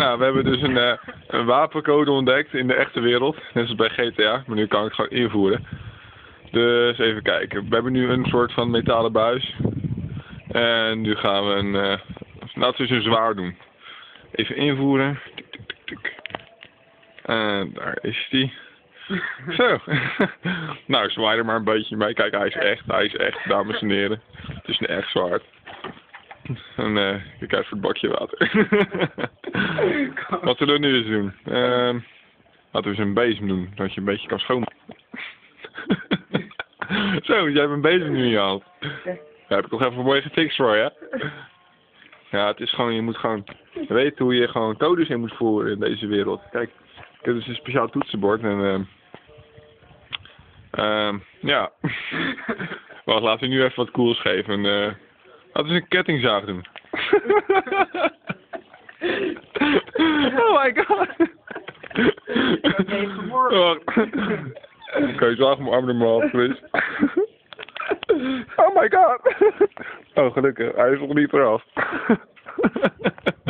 Nou, we hebben dus een wapencode ontdekt in de echte wereld. Net zoals bij GTA, maar nu kan ik het gewoon invoeren. Dus even kijken. We hebben nu een soort van metalen buis. En nu gaan we laten we eens een zwaard doen. Even invoeren. Tik, tik, tik, tik. En daar is die. Zo. Nou, zwaai er maar een beetje mee. Kijk, hij is echt, dames en heren. Het is een echt zwaard. En kijk uit voor het bakje water. Wat zullen we nu eens doen? Laten we eens een bezem doen, zodat je een beetje kan schoonmaken. Zo, jij hebt een bezem nu in je hand. Daar heb ik toch even mooi gefixt voor je. Ja, het is gewoon, je moet gewoon weten hoe je gewoon codes in moet voeren in deze wereld. Kijk, ik heb dus een speciaal toetsenbord en ja. Wacht, laten we nu even wat cools geven. Laten we eens een kettingzaag doen. Oh my god. Wacht. Kan je zagen mijn arm er maar af, Chris. Oh my god. Oh, gelukkig. Hij is nog niet eraf.